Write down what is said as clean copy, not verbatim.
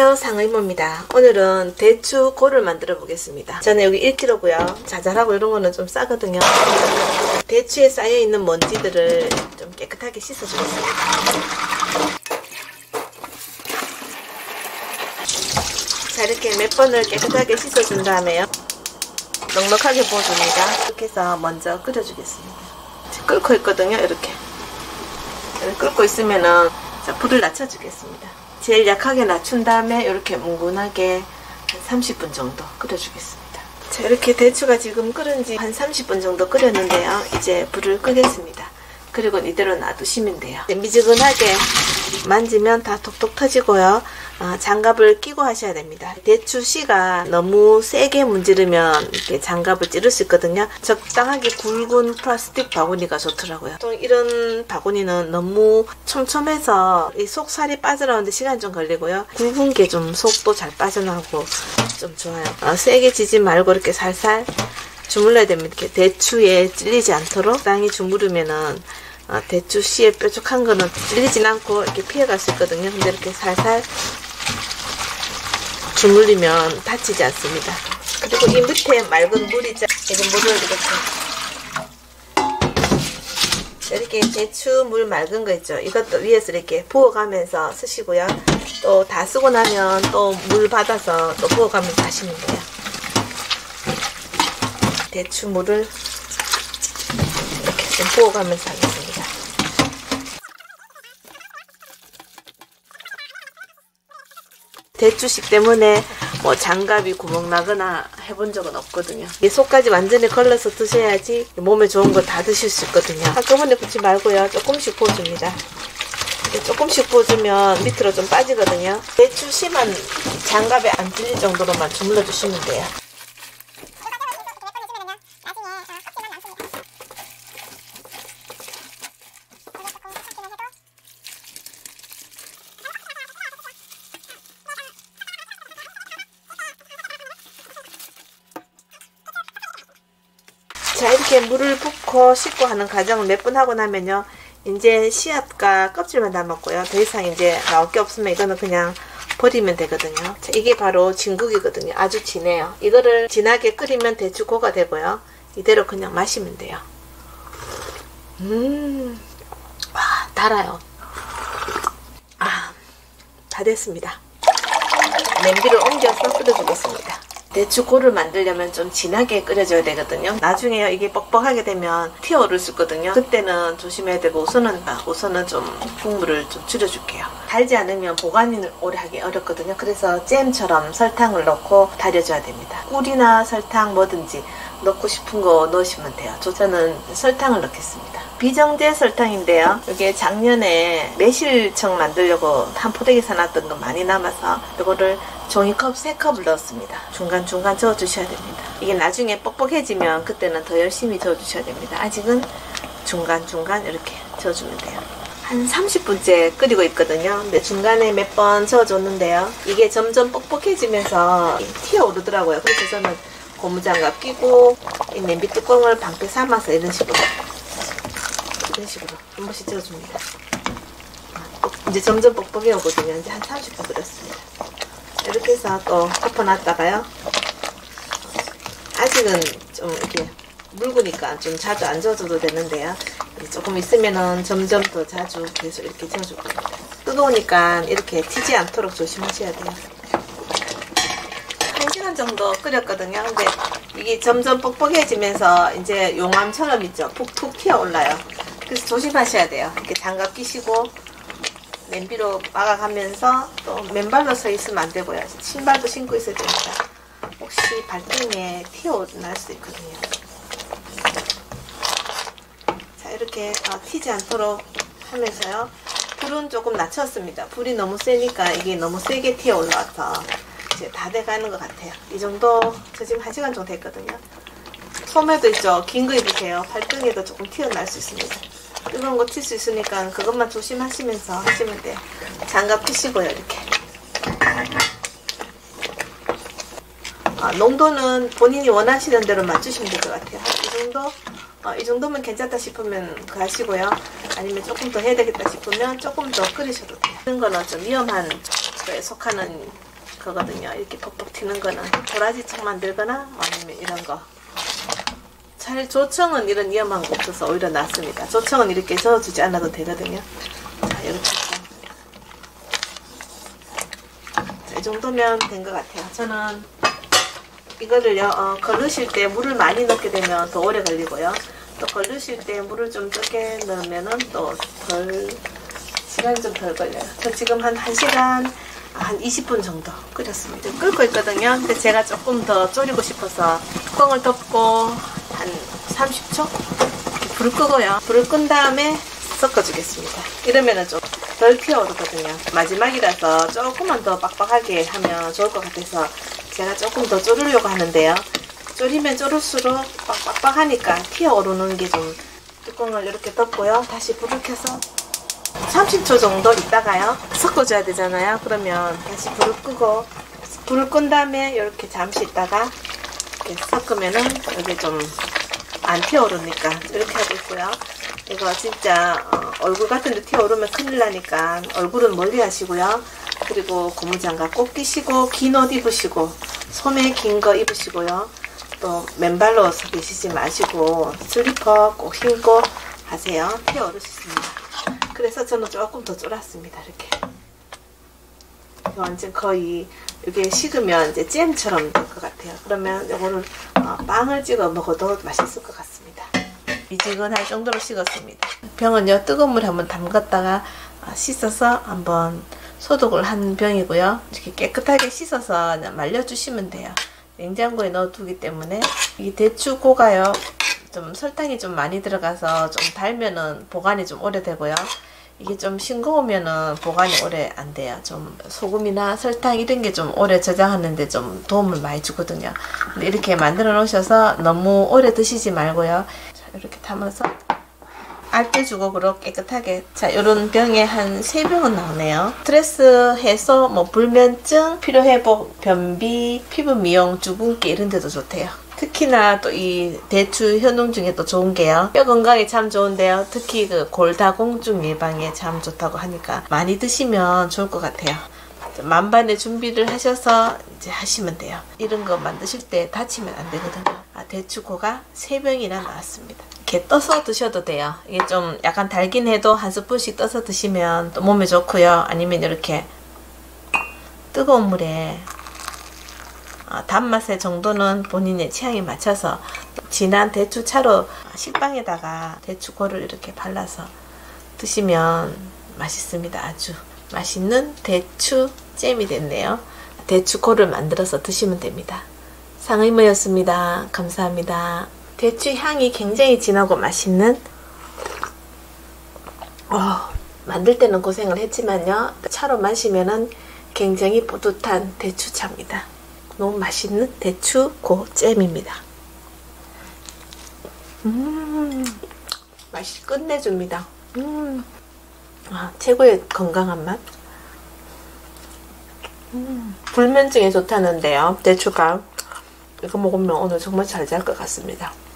안녕하세요, 상의모입니다. 오늘은 대추고를 만들어 보겠습니다. 저는 여기 1kg고요. 자잘하고 이런 거는 좀 싸거든요. 대추에 쌓여있는 먼지들을 좀 깨끗하게 씻어주겠습니다. 자, 이렇게 몇 번을 깨끗하게 씻어준 다음에요, 넉넉하게 부어줍니다. 이렇게 해서 먼저 끓여주겠습니다. 끓고 있거든요. 이렇게 끓고 있으면은, 자, 불을 낮춰주겠습니다. 제일 약하게 낮춘 다음에 이렇게 뭉근하게 한 30분 정도 끓여주겠습니다. 자, 이렇게 대추가 지금 끓은 지 한 30분 정도 끓였는데요. 이제 불을 끄겠습니다. 그리고 이대로 놔두시면 돼요. 미지근하게 만지면 다 톡톡 터지고요. 장갑을 끼고 하셔야 됩니다. 대추 씨가 너무 세게 문지르면 이렇게 장갑을 찌를 수 있거든요. 적당하게 굵은 플라스틱 바구니가 좋더라고요. 또 이런 바구니는 너무 촘촘해서 이 속살이 빠져나오는데 시간이 좀 걸리고요. 굵은 게 좀 속도 잘 빠져나오고 좀 좋아요. 세게 지지 말고 이렇게 살살 주물러야 됩니다. 이렇게 대추에 찔리지 않도록 적당히 주무르면은 대추 씨의 뾰족한 거는 찔리진 않고 이렇게 피해갈 수 있거든요. 근데 이렇게 살살 주물리면 다치지 않습니다. 그리고 이 밑에 맑은 물이죠. 이런 물을 이렇게 대추 물 맑은 거 있죠. 이것도 위에서 이렇게 부어가면서 쓰시고요. 또 다 쓰고 나면 또 물 받아서 또 부어가면서 하시면 돼요. 대추 물을 이렇게 좀 부어가면서 하겠습니다. 대추씨 때문에 뭐 장갑이 구멍 나거나 해본 적은 없거든요. 이 속까지 완전히 걸러서 드셔야지 몸에 좋은 거 다 드실 수 있거든요. 한꺼번에 붓지 말고요. 조금씩 부어줍니다. 조금씩 부어주면 밑으로 좀 빠지거든요. 대추씨만 장갑에 안 찔릴 정도로만 주물러 주시면 돼요. 자, 이렇게 물을 붓고 씻고 하는 과정을 몇 번 하고 나면요, 이제 씨앗과 껍질만 남았고요. 더 이상 이제 나올 게 없으면 이거는 그냥 버리면 되거든요. 자, 이게 바로 진국이거든요. 아주 진해요. 이거를 진하게 끓이면 대추고가 되고요. 이대로 그냥 마시면 돼요. 와, 달아요. 다 됐습니다. 냄비를 옮겨서 끓여주겠습니다. 대추고를 만들려면 좀 진하게 끓여줘야 되거든요. 나중에 이게 뻑뻑하게 되면 튀어오를 수 있거든요. 그때는 조심해야 되고, 우선은 좀 국물을 좀 줄여줄게요. 달지 않으면 보관이 오래 하기 어렵거든요. 그래서 잼처럼 설탕을 넣고 달여줘야 됩니다. 꿀이나 설탕 뭐든지 넣고 싶은 거 넣으시면 돼요. 저는 설탕을 넣겠습니다. 비정제 설탕인데요. 이게 작년에 매실청 만들려고 한 포대기 사놨던 거 많이 남아서 이거를 종이컵 3컵을 넣었습니다. 중간중간 저어주셔야 됩니다. 이게 나중에 뻑뻑해지면 그때는 더 열심히 저어주셔야 됩니다. 아직은 중간중간 이렇게 저어주면 돼요. 한 30분째 끓이고 있거든요. 근데 중간에 몇 번 저어줬는데요. 이게 점점 뻑뻑해지면서 튀어오르더라고요. 그래서 저는 고무장갑 끼고 이 냄비 뚜껑을 방패 삼아서 이런 식으로 한 번씩 저어줍니다. 이제 점점 뻑뻑해 오거든요. 이제 한 30분 끓였습니다. 이렇게 해서 또 덮어놨다가요. 아직은 좀 이렇게 묽으니까 좀 자주 안 저어줘도 되는데요. 조금 있으면은 점점 더 자주 계속 이렇게 저어줄 겁니다. 뜨거우니까 이렇게 튀지 않도록 조심하셔야 돼요. 1시간 정도 끓였거든요. 근데 이게 점점 뻑뻑해지면서 이제 용암처럼 있죠. 푹푹 튀어올라요. 그래서 조심하셔야 돼요. 이렇게 장갑 끼시고 냄비로 막아가면서 또 맨발로 서 있으면 안 되고요. 신발도 신고 있어야 됩니다. 혹시 발등에 튀어날 수 있거든요. 자, 이렇게 튀지 않도록 하면서요. 불은 조금 낮췄습니다. 불이 너무 세니까 이게 너무 세게 튀어 올라와서 이제 다 돼가는 것 같아요. 이 정도, 저 지금 1시간 정도 됐거든요. 소매도 있죠. 긴 거 입으세요. 발등에도 조금 튀어날 수 있습니다. 뜨거운 거 튈 수 있으니까 그것만 조심하시면서 하시면 돼요. 장갑 끼시고요. 이렇게 농도는 본인이 원하시는 대로 맞추시면 될 것 같아요. 이 정도면 괜찮다 싶으면 그 하시고요. 아니면 조금 더 해야 되겠다 싶으면 조금 더 끓이셔도 돼요. 이런 거는 좀 위험한 거에 속하는 거거든요. 이렇게 퍽퍽 튀는 거는 도라지청 만들거나 아니면 이런 거. 잘 조청은 이런 위험한 거 없어서 오히려 낫습니다. 조청은 이렇게 저어주지 않아도 되거든요. 자, 이렇게 자, 이 정도면 된 것 같아요. 저는 이거를요 걸르실 때 물을 많이 넣게 되면 더 오래 걸리고요. 또 걸르실 때 물을 좀 적게 넣으면은 또 시간이 좀 덜 걸려요. 저 지금 한 1시간 한 20분 정도 끓였습니다. 끓고 있거든요. 근데 제가 조금 더 졸이고 싶어서 뚜껑을 덮고 한 30초 불을 끄고요. 불을 끈 다음에 섞어주겠습니다. 이러면은 좀 덜 튀어오르거든요. 마지막이라서 조금만 더 빡빡하게 하면 좋을 것 같아서 제가 조금 더 졸으려고 하는데요. 졸이면 졸을수록 빡빡하니까 튀어오르는 게 좀 뚜껑을 이렇게 덮고요. 다시 불을 켜서 30초 정도 있다가요 섞어줘야 되잖아요. 그러면 다시 불을 끄고 불을 끈 다음에 이렇게 잠시 있다가 이렇게 섞으면은 이게 좀 안 튀어오르니까 이렇게 하고 있고요. 이거 진짜 얼굴 같은 데 튀어오르면 큰일 나니까 얼굴은 멀리 하시고요. 그리고 고무장갑 꼭 끼시고 긴 옷 입으시고 소매 긴 거 입으시고요. 또 맨발로 서 계시지 마시고 슬리퍼 꼭 신고 하세요. 튀어오를 수 있습니다. 그래서 저는 조금 더 쫄았습니다. 이렇게 완전 거의 이게 식으면 이제 잼처럼 될 것 같아요. 그러면 이거를 빵을 찍어 먹어도 맛있을 것 같습니다. 미지근할 정도로 식었습니다. 병은요 뜨거운 물에 한번 담갔다가 씻어서 한번 소독을 한 병이고요. 이렇게 깨끗하게 씻어서 그냥 말려주시면 돼요. 냉장고에 넣어두기 때문에 이 대추고가요 좀 설탕이 좀 많이 들어가서 좀 달면은 보관이 좀 오래되고요. 이게 좀 싱거우면은 보관이 오래 안 돼요. 좀 소금이나 설탕 이런 게 좀 오래 저장하는데 좀 도움을 많이 주거든요. 근데 이렇게 만들어 놓으셔서 너무 오래 드시지 말고요. 자, 이렇게 담아서 알뜰 주걱으로 깨끗하게 자 요런 병에 한 3병은 나오네요. 스트레스 해소, 뭐 불면증, 피로회복, 변비, 피부 미용, 주근깨 이런 데도 좋대요. 특히나 또 이 대추 효능 중에 또 좋은 게요. 뼈 건강에 참 좋은데요. 특히 그 골다공증 예방에 참 좋다고 하니까 많이 드시면 좋을 것 같아요. 만반의 준비를 하셔서 이제 하시면 돼요. 이런 거 만드실 때 다치면 안 되거든요. 대추고가 3병이나 나왔습니다. 이렇게 떠서 드셔도 돼요. 이게 좀 약간 달긴 해도 한 스푼씩 떠서 드시면 또 몸에 좋고요. 아니면 이렇게 뜨거운 물에 단맛의 정도는 본인의 취향에 맞춰서 진한 대추차로 식빵에다가 대추고를 이렇게 발라서 드시면 맛있습니다. 아주 맛있는 대추잼이 됐네요. 대추고를 만들어서 드시면 됩니다. 상의모였습니다. 감사합니다. 대추 향이 굉장히 진하고 맛있는 만들 때는 고생을 했지만요. 차로 마시면은 굉장히 뿌듯한 대추차입니다. 너무 맛있는 대추고잼입니다. 맛이 끝내줍니다. 최고의 건강한 맛. 불면증에 좋다는데요. 대추가 이거 먹으면 오늘 정말 잘 잘 것 같습니다.